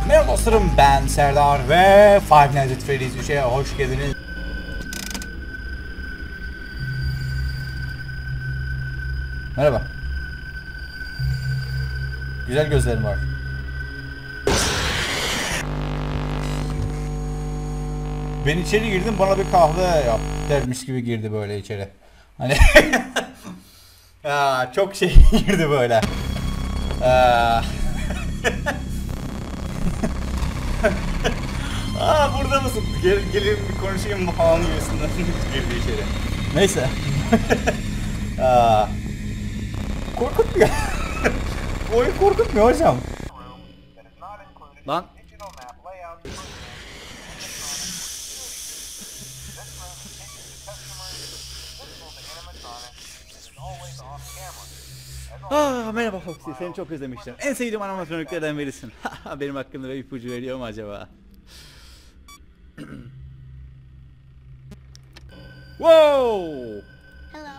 Merhaba dostlarım, ben Serdar ve Five Nights at Freddy's 3'e hoş geldiniz. Merhaba. Güzel gözlerim var. Ben içeri girdim, bana bir kahve yap dermiş gibi girdi böyle içeri. Hani ya, çok şey girdi böyle. Burada mısın? Gelin bir konuşayım falan gibisinden girdi içeri. Neyse. Korkutmuyor. Oyun korkutmuyor hocam. Lan. Merhaba Foxy, seni çok özlemiştim. En sevdiğim animatroniklerden birisin. Benim hakkımda bir ipucu veriyor mu acaba? Wow! Hello.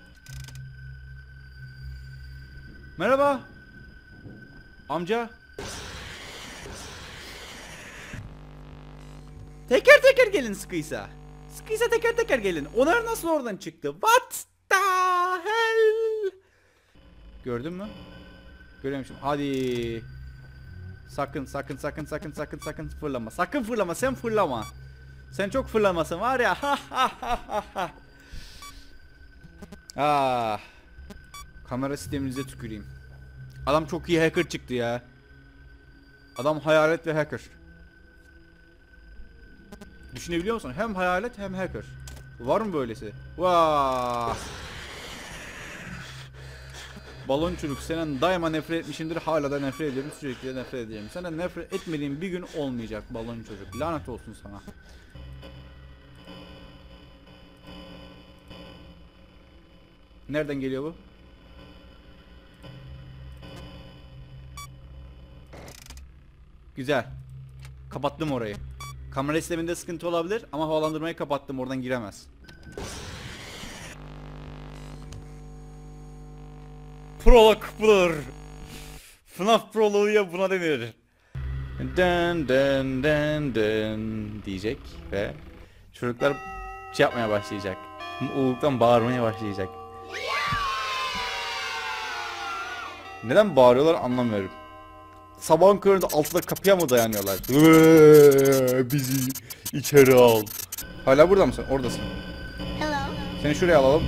Merhaba. Amca. Teker teker gelin sıkıysa. Sıkıysa teker teker gelin. Onlar nasıl oradan çıktı? What the hell? Gördün mü? Görüyormuşum. Hadi. Sakın fırlama. Sakın fırlama, sen fırlama. Sen çok fırlamasın var ya. Kamera sisteminize tüküreyim. Adam çok iyi hacker çıktı ya. Adam hayalet ve hacker. Düşünebiliyor musun? Hem hayalet hem hacker. Var mı böylesi? Vaa! Balon çocuk, senden daima nefret etmişimdir, hala da nefret ediyorum, sürekli de nefret edeceğim. Senden nefret etmediğim bir gün olmayacak balon çocuk. Lanet olsun sana. Nereden geliyor bu? Güzel. Kapattım orayı. Kamera sisteminde sıkıntı olabilir ama havalandırmayı kapattım, oradan giremez. Prolog budur. FNAF proloğu ya buna denir. Dın dın dın dın diyecek ve çocuklar şey yapmaya başlayacak. Mutluluktan bağırmaya başlayacak. Neden bağırıyorlar anlamıyorum. Sabahın köründe altıda kapıya mı dayanıyorlar? Bizi içeri al. Hala burada mısın? Oradasın. Hello. Seni şuraya alalım.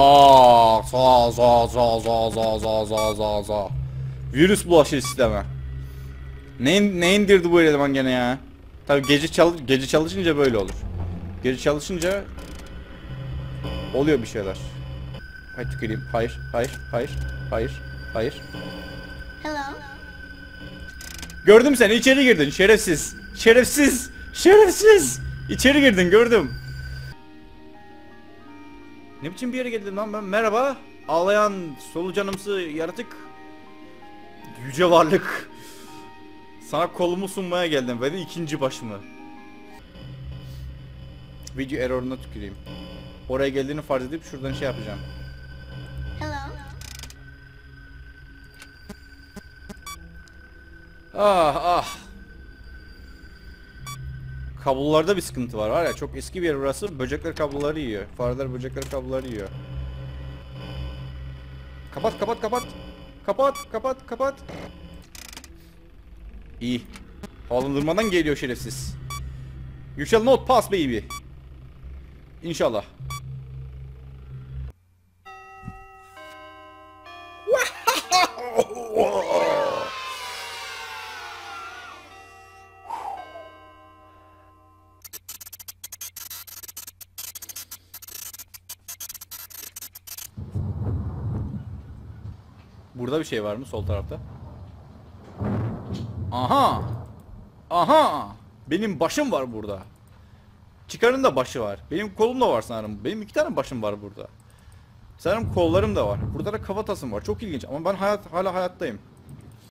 Za. Virüs bulaşır sisteme. Ne indirdi bu eleman gene ya? Tabii gece çalışınca böyle olur. Gece çalışınca oluyor bir şeyler. Hayır tüküreyim. Hayır. Hello. Gördüm seni, içeri girdin şerefsiz. Şerefsiz. İçeri girdin, gördüm. Ne biçim bir yere geldim lan ben? Merhaba. Ağlayan solucanımsı yaratık. Yüce varlık. Sana kolumu sunmaya geldim ve de ikinci başımı. Video error'una tüküreyim. Oraya geldiğini farz edip şuradan şey yapacağım. Hello. Kablolarda bir sıkıntı var ya, çok eski bir yer burası. Böcekler kabloları yiyor. Fareler böcekler kabloları yiyor. Kapat. İyi. Havalandırmadan geliyor şerefsiz. You shall not pass baby. İnşallah. Burada bir şey var mı sol tarafta? Aha. Benim başım var burada. Çıkarın da başı var. Benim kolum da var sanırım. Benim 2 tane başım var burada. Sanırım kollarım da var. Burada da kafatasım var. Çok ilginç ama ben hala hayattayım.